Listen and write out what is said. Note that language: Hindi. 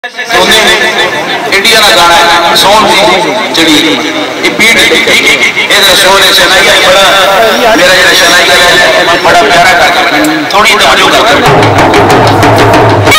इंडिया का गाना है सोन दी जड़ी ये बीट इधर शो ने शनाइया बड़ा मेरा जरा शनाइया बड़ा प्यारा कर थोड़ी तवज्जो कर